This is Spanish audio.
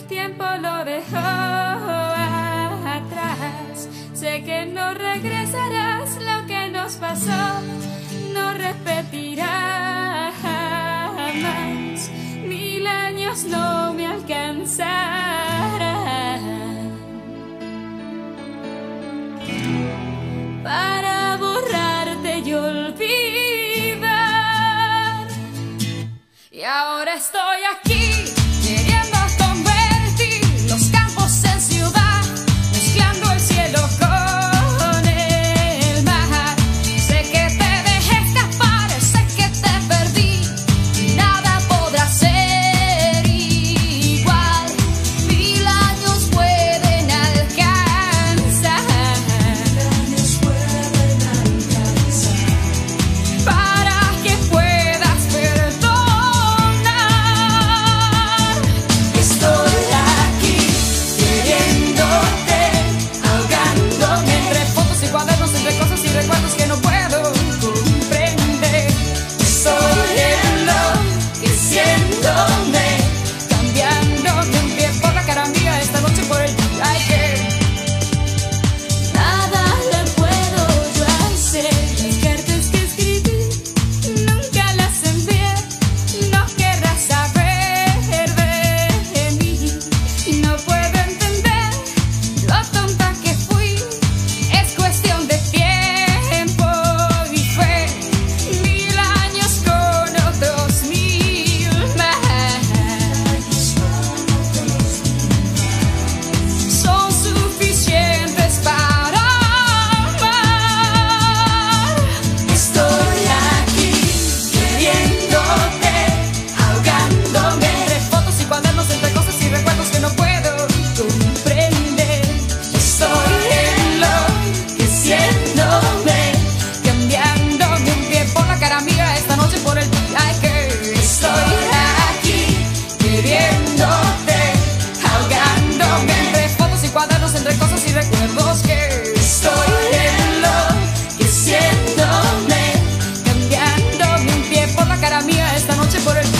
el tiempo lo dejó atrás. Sé que no regresarás, lo que nos pasó no repetirá jamás. 1000 años no me alcanzarán para borrarte y olvidar. Y ahora estoy aquí queriendo convertir los campos en ciudad, mezclando el cielo con el mar. Sé que te dejé escapar, sé que te perdí y nada podrá ser igual. 1000 años pueden alcanzar, 1000 años pueden alcanzar para que puedas perdonar. Estoy aquí queriéndote, ahogándome entre fotos y cuadernos, entre cosas y recuerdos que no puedo comprender. Estoy enloqueciéndome, cambiándome un pie por la cara mía esta noche por el día que nada le puedo yo hacer. Las cartas que escribí nunca las envié, no querrás saber de mí y no puedo entender lo tonta que fui. Es cuestión de tiempo y fe, 1000 años con otros 1000 más son suficientes para amar. Estoy aquí queriéndote, ahogándome entre fotos y cuadernos, entre cosas y recuerdos que no puedo comprender. Estoy enloqueciéndome, cambiándome un pie por la cara mía esta noche por el día que estoy aquí queriéndote, ahogándome entre fotos y cuadernos, entre cosas y recuerdos que estoy enloqueciéndome, cambiándome un pie por la cara mía esta noche por el